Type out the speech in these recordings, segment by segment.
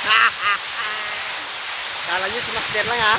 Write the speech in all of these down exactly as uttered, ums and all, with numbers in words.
Kala nyo si Master lang ha.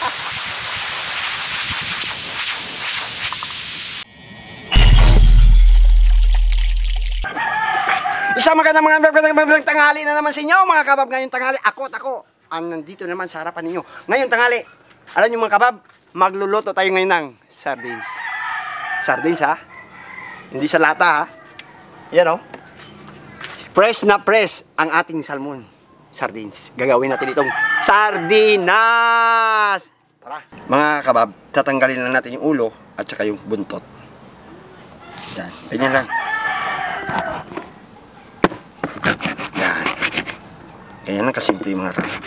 Isang magandang mga magandang tanghali na naman sa inyo mga kabab. Ngayong tanghali, ako at ako ang nandito naman sa harapan ninyo. Ngayong tanghali, alam nyo mga kabab, magluluto tayo ngayon ng sardines. Sardines ha? Hindi sa lata ha? Yan o. Fresh na fresh ang ating salmon. Sardines. Gagawin natin itong sardinas. Tara. Mga kabab, tatanggalin lang natin yung ulo at saka yung buntot. Yan. Ganyan lang. Yan. Ganyan lang kasimple mga kabab.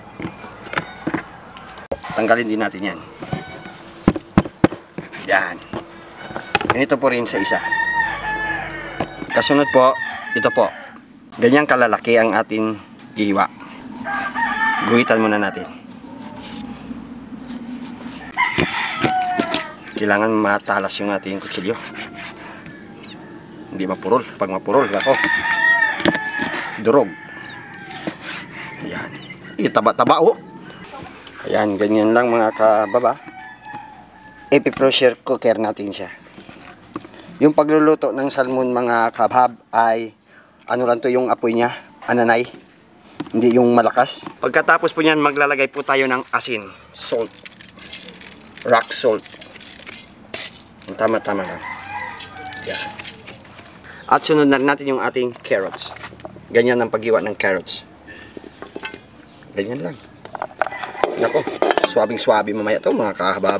Tanggalin din natin yan. Yan. Ganito po rin sa isa. Kasunod po, ito po. Ganyang kalalaki ang ating ihiwa. Guhitan muna natin. Kailangan matalas yung ating kutsilyo. Hindi mapurol. Pag mapurol, ako. Durog. Ayan. Itaba-taba oh. Ayan, ganyan lang mga kababa. I-pressure cooker natin siya. Yung pagluluto ng salmon mga kabab ay ano lang to yung apoy niya, ananay. Hindi yung malakas. Pagkatapos po niyan, maglalagay po tayo ng asin, salt, rock salt. Yung tama-tama lang. Yan. At sunod na natin yung ating carrots. Ganyan ang paghiwa ng carrots. Ganyan lang. Nako, swabing-swabi mamaya to mga kahabab.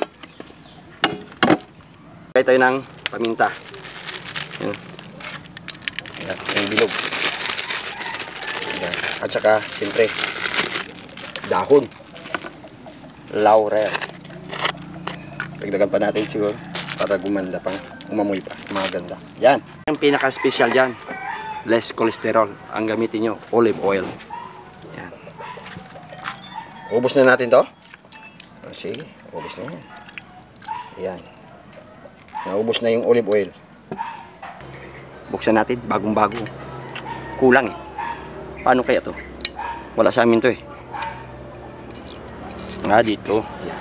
Lagay tayo ng paminta. Yan. Yan, yung bilog. Yan. At saka, siyempre, dahon. Laurel. Dagdagan pa natin siguro para gumanda pang, umamoy pa. Maganda. Yan. Ang pinaka-special dyan, less cholesterol. Ang gamitin nyo, olive oil. Yan. Ubus na natin to. Ah, sige, ubus na yan. Yan. Naubos na yung olive oil. Buksan natin, bagong-bago. Kulang eh. Paano kaya to? Wala sa amin to eh. Nga dito. Yan.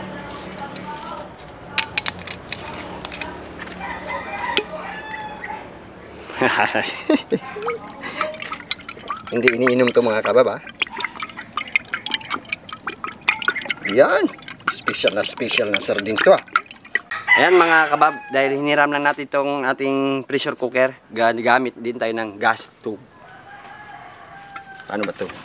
Hindi iniinom to mga kabab ha. Yan. Special na special na sardines to ha. Ayan mga kabab, dahil hiniram lang natin itong ating pressure cooker, gamit din tayo ng gas tube. Ano ba ito?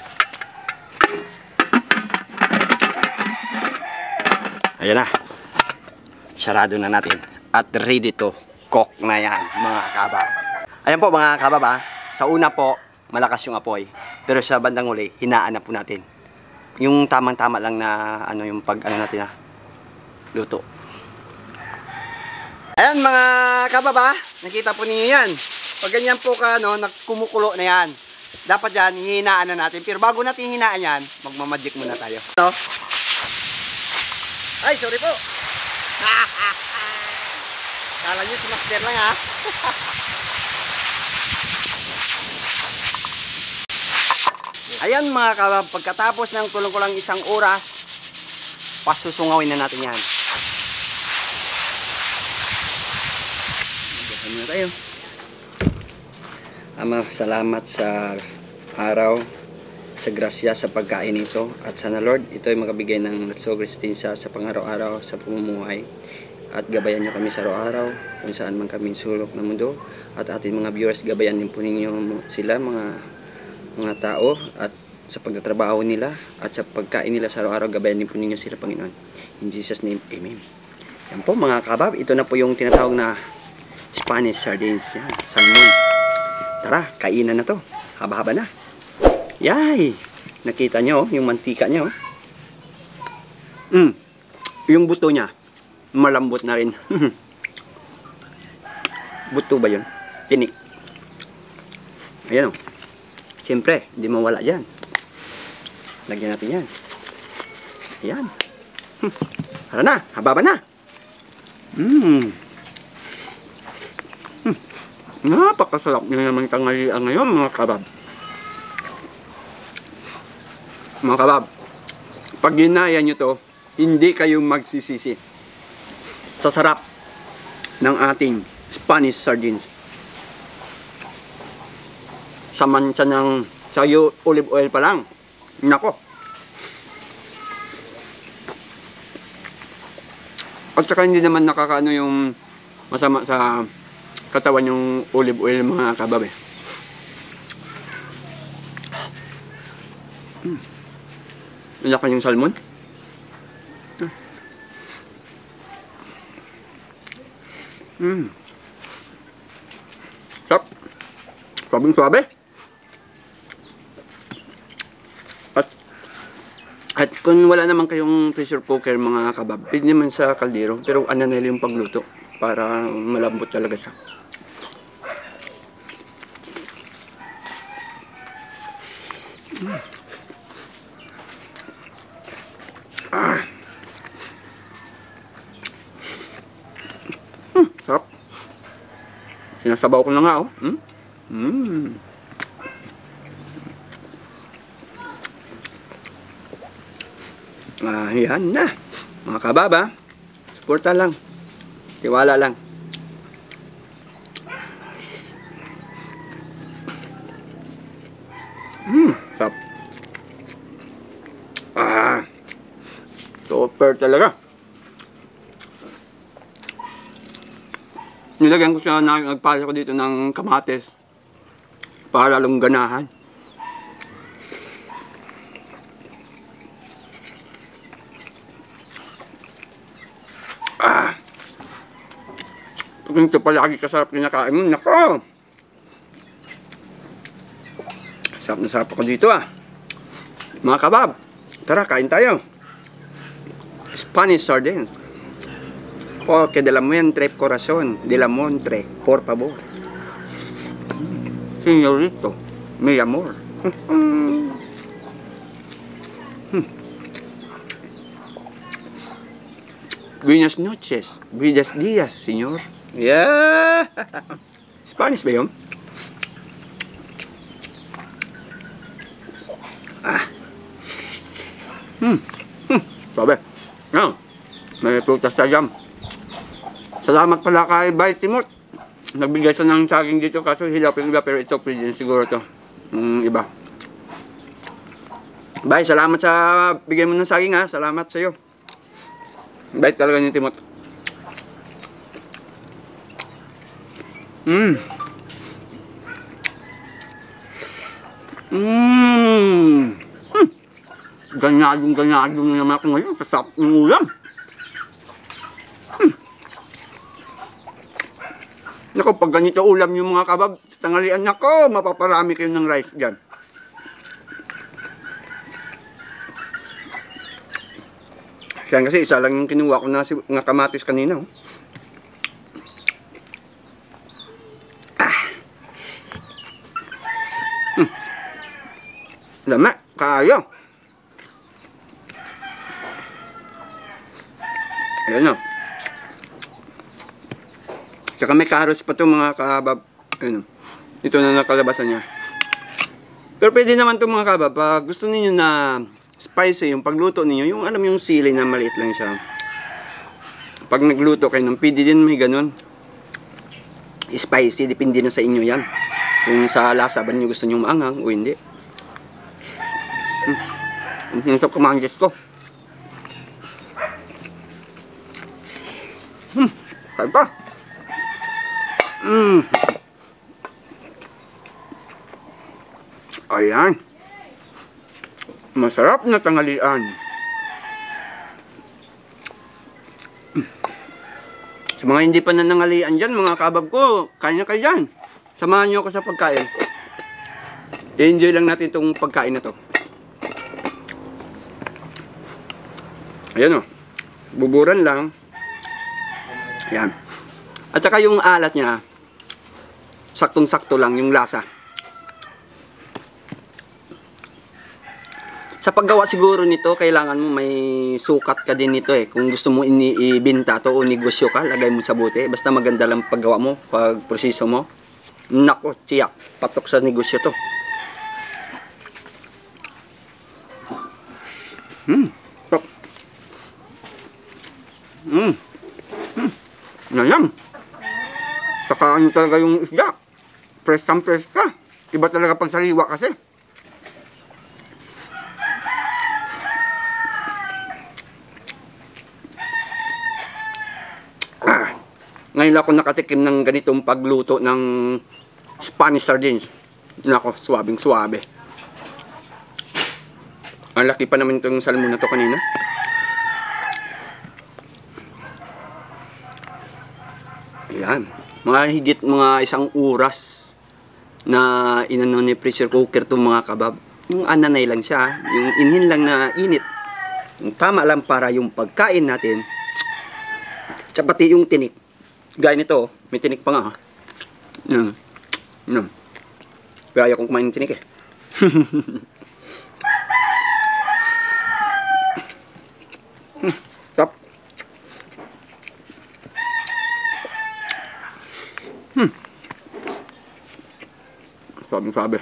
Ayan na. Sarado na natin. At ready to cook na yan mga kabab. Ayan po mga kabab ha. Sa una po, malakas yung apoy. Pero sa bandang uli, hinaan na po natin. Yung tamang-tama lang na ano yung pag ano natin ha, luto. Ayan mga kababa, nakita po ninyo yan. Pag ganyan po ka, no, nagkumukulo na yan. Dapat yan, hihinaan na natin. Pero bago natin hihinaan yan, magmamagic muna tayo. No? Ay, sorry po. Kala nyo si Master lang ha. Ayan mga kabab, pagkatapos ng kulang-kulang isang oras, pasusungawin na natin yan. Tayo. Ama, salamat sa araw, sa grasya sa pagkain ito, at sana Lord, ito ay makabigay ng so Kristinsa sa pang-araw-araw sa pamumuhay, at gabayan niyo kami sa araw-araw kung saan man kami sulok ng mundo, at ating mga viewers, gabayan din po ninyo sila mga mga tao at sa pagtatrabaho nila at sa pagkain nila sa araw-araw, gabayan din po ninyo sila Panginoon. In Jesus name, Amen. Yan po mga kabab, ito na po yung tinatawag na Spanish sardines. Yan, salmon. Tara, kainan na to. Haba-haba na. Yay! Nakita nyo, yung mantika nyo. Mm. Yung buto niya, malambot na rin. Buto ba yun? Tinik. Ayan o. Siyempre, hindi mawala dyan. Lagyan natin yan. Ayan. Hmm. Tara na, haba-haba na. Mmm. Hmm. Napakasarap na naman tanghalian ngayon mga kabab. Mga kabab, pag ginaya nyo to, hindi kayo magsisisi sa sarap ng ating Spanish sardines. Sa mancha ng sa olive oil pa lang. Nako. At saka hindi naman nakakaano yung masama sa katawan yung olive oil mga kabab eh. Hmm. Wala kanyang salmon. Hmm. Sarap. Sabing suabe. At at kung wala naman kayong pressure cooker mga kabab, pwede naman sa kaldero, pero ano na yung pagluto para malambot talaga siya. Hmm. Ah. Hmm, sarap. Sinasabaw ko na nga, oh. Hmm? Hmm. Ah, yan na. Mga kababa, suporta lang. Tiwala lang. Hmm, sarap. Ah. Super talaga. Nilagyan ko siya, nagpala ko dito ng kamates para lalong ganahan. Ah. Pag ito palagi kasarap kinakain mo, nako! Sarap na sarap ako dito ah. Mga kabab, tara kain tayo. Spanish sardines. Porque de la muentre corazón, de la montre, por favor. Señorito, mi amor. Hmm. Buenas noches, buenos días, señor. Yeah! Spanish ba yun? Ah. Hmm. Hmm. Sabi. Yan. May prutas sa jam. Salamat pala kay Bay Timot. Nagbigay siya ng saging dito kaso hilapin iba pero ito pwede siguro to. Yung iba. Bay, salamat sa bigay mo ng saging ha. Salamat sa iyo. Bait talaga ni Timot. Mm. Mm. Hmm. Ganyadong ganyadong naman ako ngayon. Kasap ng ulam. Nako, pag ganito ulam yung mga kabab, tanghalian nako, mapaparami kayo ng rice dyan. Kaya kasi isa lang yung kinuha ko na, na kamatis kanina. Oh. Ah. Hmm. Lama, kaayo. Ayan o. Tsaka may carrots pa to mga kabab. Ano, ito na nakalabasan niya. Pero pwede naman to mga kabab. Pag gusto niyo na spicy yung pagluto niyo, yung alam yung sili na maliit lang siya. Pag nagluto kayo ng pwede din may ganun. Spicy, depende na sa inyo yan. Kung sa lasa ba niyo gusto niyo maanghang o hindi. Hmm. Ang hinusap kumanggis ko. Hmm. Kaya pa. Mm. Ayan. Masarap na tanghalian. Mm. Sa mga hindi pa nanangalian dyan, mga kabab ko, kain na kayo dyan. Samahan nyo ako sa pagkain. I-enjoy lang natin itong pagkain na to. Ayan o. Buburan lang. Ayan. At saka yung alat niya, saktong-sakto lang yung lasa. Sa paggawa siguro nito, kailangan mo may sukat ka din nito eh. Kung gusto mo ibinta to o negosyo ka, lagay mo sa bote. Basta maganda lang paggawa mo, pag proseso mo. Nako, tiyak, patok sa negosyo to. Hmm. Stop. Hmm. Hmm. Nayang. Saka ano talaga yung isda. Fresh kang fresh ka. Iba talaga pag sariwa kasi. Ah. Ngayon ako nakatikim ng ganitong pagluto ng Spanish sardines. Nako, swabing swabe. Ang laki pa naman itong salmon na to kanina. Ayan. Mga higit mga isang oras na inano ni pressure cooker itong mga kabab. Yung ananay lang siya. Yung inhin lang na init. Yung tama lang para yung pagkain natin. Tsaka pati yung tinik. Gaya nito, may tinik pa nga ha. Yan. Yan. Kaya ayaw kong kumain ng tinik eh. hmm. Stop. Hmm. Sabing sabi.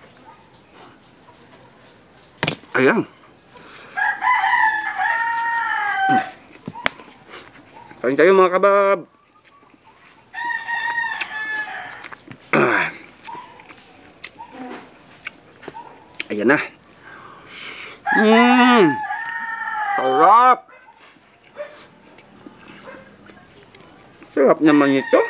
Ayan. Hmm. Kain tayo mga kabab. Ayan na. Mmm. Sarap. Sarap naman ito.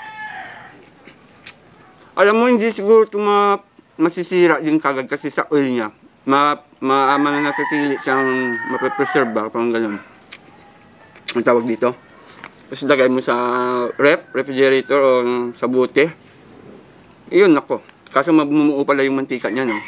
Alam mo, hindi siguro ito ma masisira din kagad kasi sa oil niya. Ma, ma, ma natitili siyang mapipreserve ba, parang ganun. Ang tawag dito. Tapos lagay mo sa ref, refrigerator o sa bote. Iyon, nako. Kaso mamumuo pala yung mantika niya, no?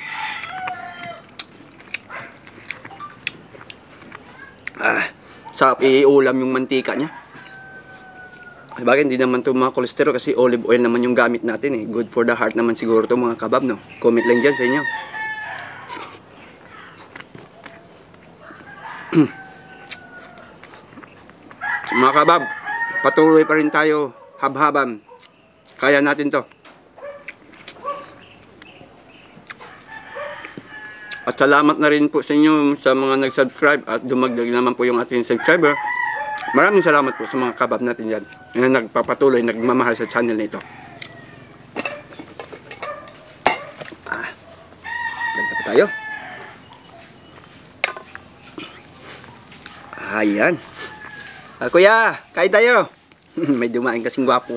Ah, sarap iulam yung mantika niya. Bagay, hindi naman ito mga kolesterol kasi olive oil naman yung gamit natin eh. Good for the heart naman siguro ito mga kabab, no? Comment lang dyan sa inyo. Mga kabab, patuloy pa rin tayo habhaban. Kaya natin to. At salamat na rin po sa inyo sa mga nag-subscribe at dumagdag naman po yung ating subscriber. Maraming salamat po sa mga kabab natin dyan na nagpapatuloy, nagmamahal sa channel na ito. Ah, lagyan pa tayo. Ayan. Ah, kuya, kain tayo. May dumain kasing gwapo.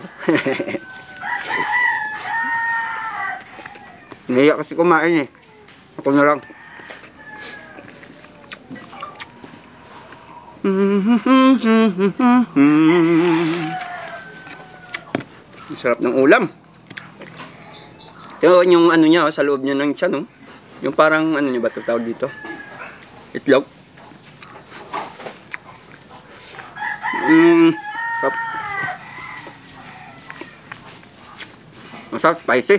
Nahiya kasi kumain eh. Ako na lang. Sarap ng ulam. Ito yung ano niya, sa loob niya ng tiyan, no? Yung parang ano niya ba ito tawag dito? Itlog. Mmm. Sarap. Masarap, spicy.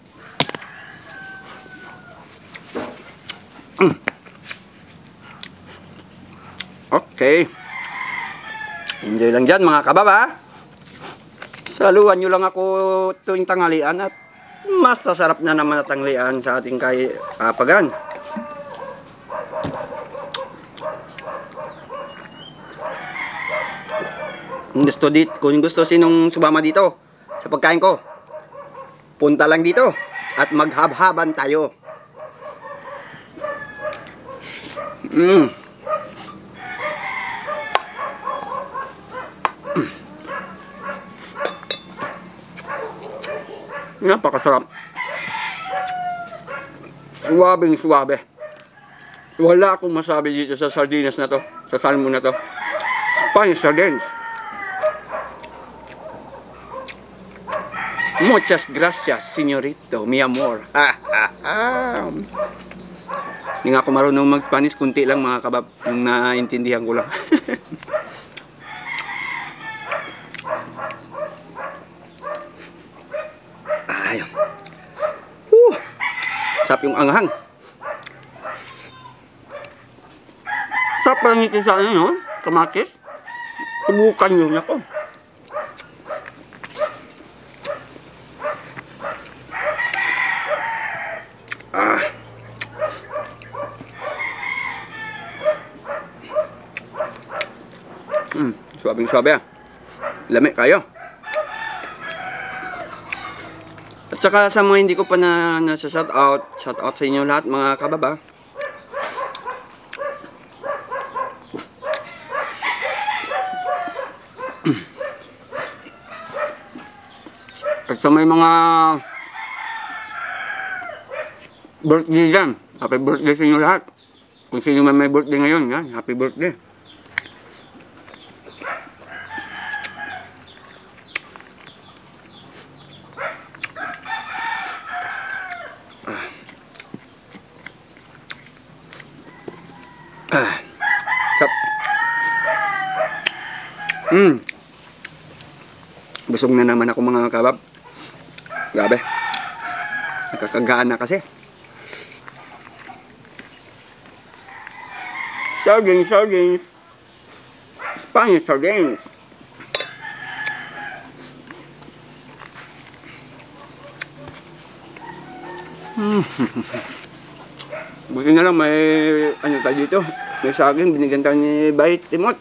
Mm. Okay. Enjoy lang dyan mga kabab ha. Saluhan nyo lang ako tuwing tanghalian at mas sasarap na naman na tanghalian sa ating kay Pagan. Kung gusto, dit, kung gusto sinong sumama dito sa pagkain ko, punta lang dito at maghabhaban tayo. Mm. Napakasarap. Suwabing suwabe. Wala akong masabi dito sa sardinas na to, sa salmon na to. Spanish sardines. Muchas gracias, señorito, mi amor. Ha, ha, ha. Hindi nga ako marunong mag-Spanish, kunti lang mga kabab, yung naintindihan ko lang. Ayun. Huh. Sarap yung anghang. Sarap pa lang ito sa ano, no? Kamatis. Subukan nyo niya ko. Ah. Hmm, suabing-suabe ah. Lami kayo. At saka sa mga hindi ko pa na nasa shout out, shout out sa inyo lahat mga kababa. At sa may mga birthday dyan, happy birthday sa inyo lahat. Kung sino man may birthday ngayon, yan, happy birthday. Ah. Kap. Hmm. Busog na naman ako mga kabab. Grabe. Nakakagana kasi. Sardines, sardines. Spanish sardines. Hmm. Buti na lang may ano tayo dito. May saging binigyan tayo ni Bay Timot.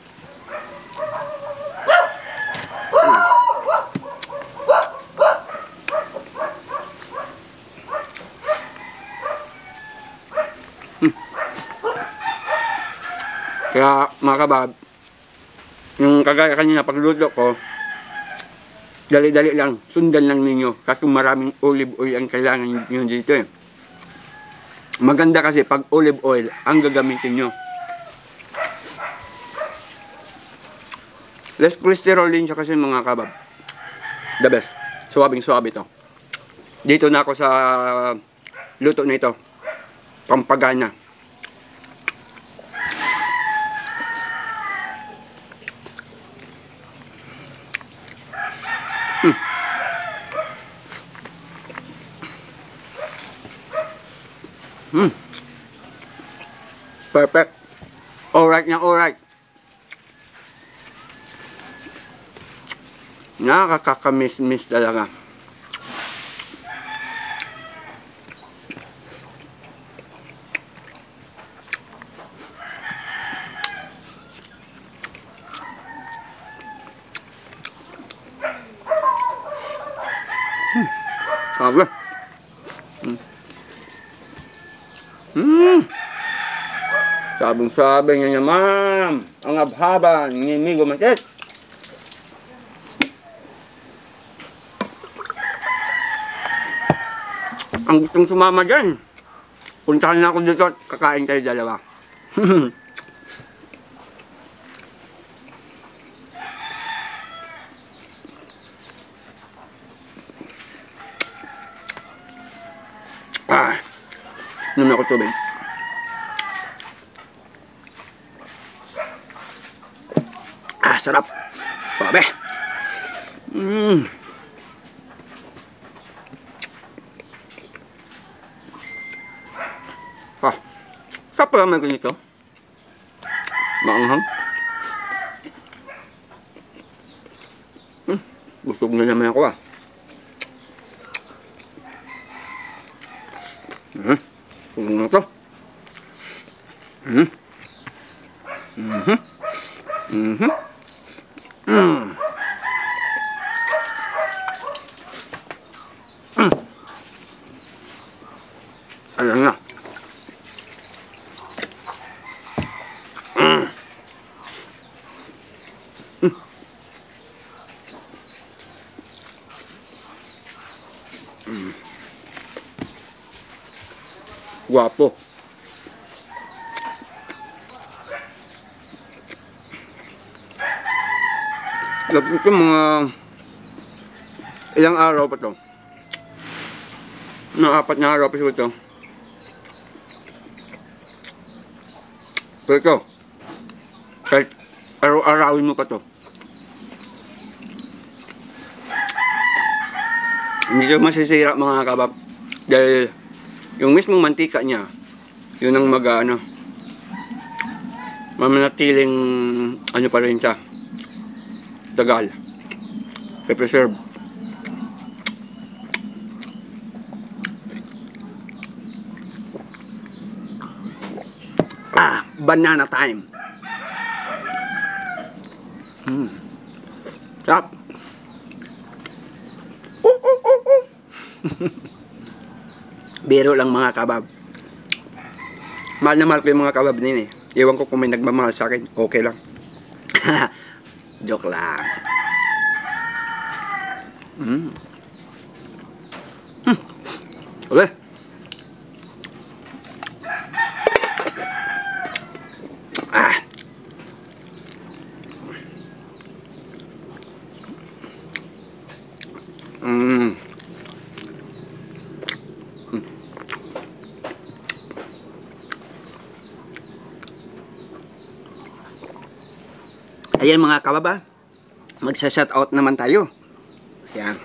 Kaya mga kabab, yung kagaya kanina pagluto ko, dali-dali lang, sundan lang ninyo. Kasi maraming olive oil ang kailangan nyo dito eh. Maganda kasi pag olive oil ang gagamitin nyo. Less cholesterol din siya kasi mga kabab. The best. Suwabing-suwabe ito. Dito na ako sa luto na ito. Pampagana. Hmm. Hmm. Perfect. Alright na alright. Nakakakamiss-miss talaga. Hmm. Sabi. Hmm. Hmm. Sabing-sabi niya naman. Ang abhaba ni Migo Matet. Ang gustong sumama dyan, puntahan na ako dito at kakain kayo dalawa. Ah, inom ako tubig. Ah, sarap. Sabi. Mmm. Ah, sarap pala may ganito. Maanghang. Hmm, busog na naman ako ah. Hmm, tulong na ito. Hmm. Mhm. Mhm. Mm. Mm. Ayan na. Mm. Mm. Mm. Guwapo. Lapit ito mga ilang araw pa to. Mga apat na araw pa ito. Pero ito, kahit araw-arawin mo pa to. Hindi ito masisira mga kabab. Dahil yung mismong mantika niya, yun ang mag ano, mamanatiling ano pa rin siya. Tagal. Pe-preserve. Ah, banana time. Hmm. Sarap. Uh, uh, uh, uh. Biro lang mga kabab. Mahal na mahal ko yung mga kabab nini. Iwan ko kung may nagmamahal sa akin. Okay lang. Joke lang. Mm. Hmm. Ulit. Ah. Mm. Ayan mga kababa, magsa-shout out naman tayo. Ayan.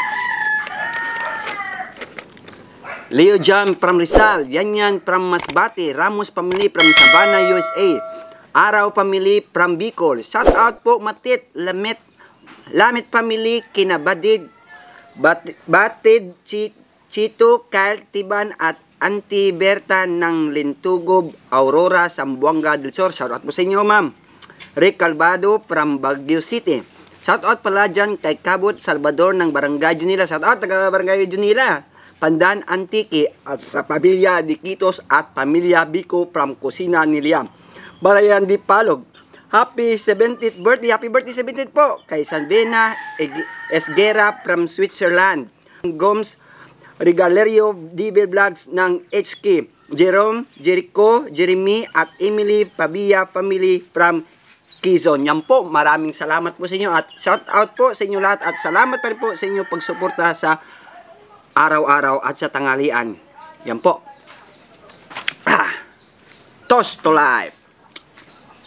Leo Jam from Rizal, Yanyan from Masbate, Ramos Family from Sabana, U S A, Araw Family from Bicol. Shout out po Matit, Lamet, Lamet Family, Kinabadid, Batid, Batid Chito, Kyle Tiban at Auntie Berta ng Lintugob, Aurora, Zamboanga del Sur. Shout out po sa inyo ma'am. Rick Calvado from Baguio City. Shout out pala dyan kay Cabot Salvador ng Barangay Junila. Shout out taga Barangay Junila. Pandan Antique at sa pamilya Diquitos at pamilya Bico from Kusina ni Liam. Barayan Di Palog. Happy seventieth birthday. Happy birthday seventieth po kay Sanbena Esguera from Switzerland. Gomes Regalerio D B Vlogs ng H K. Jerome, Jericho, Jeremy at Emily Pabia family from Quezon. Yan po, maraming salamat po sa inyo at shout out po sa inyo lahat at salamat pa rin po sa inyo pagsuporta sa araw-araw at sa tanghalian. Yan po. Ah, toast to life.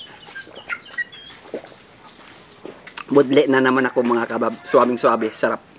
Budle na naman ako mga kabab. Suwabing suwabe. Sarap.